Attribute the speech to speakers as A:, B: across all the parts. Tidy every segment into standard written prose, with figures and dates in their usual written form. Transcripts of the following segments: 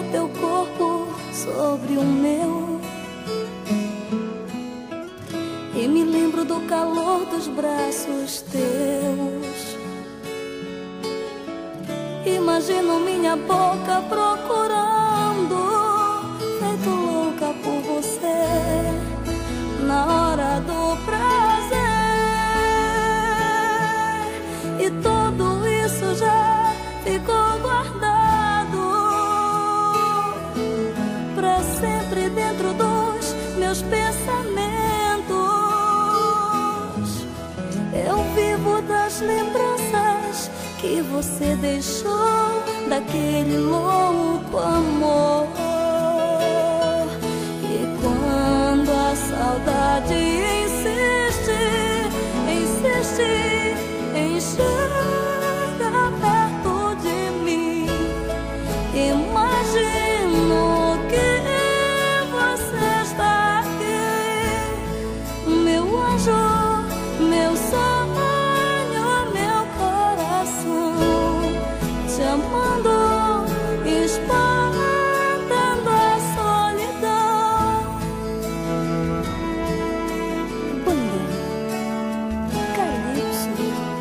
A: teu corpo sobre o meu, e me lembro do calor dos braços teus. Imagino minha boca procurando, feito louca por você, na hora do prazer. E tudo isso já ficou guardado pra sempre dentro dos meus pensamentos. Eu vivo das lembranças que você deixou daquele louco amor. E quando a saudade insiste, insiste em chegar perto de mim, imagino que você está aqui, meu anjo, meu sonho, meu coração, te amando, espantando a solidão. Banda Calypso.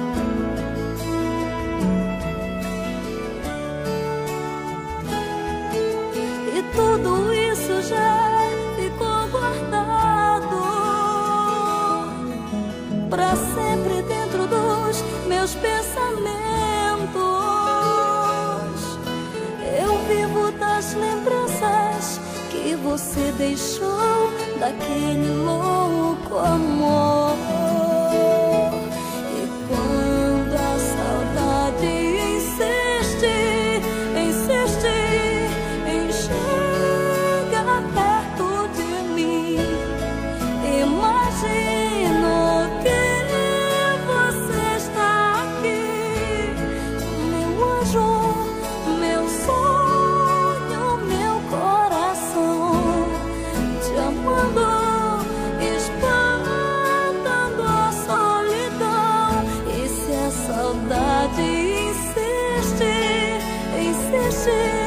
A: E tudo isso já ficou guardado pra sempre dentro dos meus pensamentos. Eu vivo das lembranças que você deixou daquele louco amor. E quando a saudade insiste, insiste em chegar perto de mim, imagino que você está aqui, meu anjo, meu sonho, meu coração, te amando, espantando a solidão. E se a saudade insiste, insiste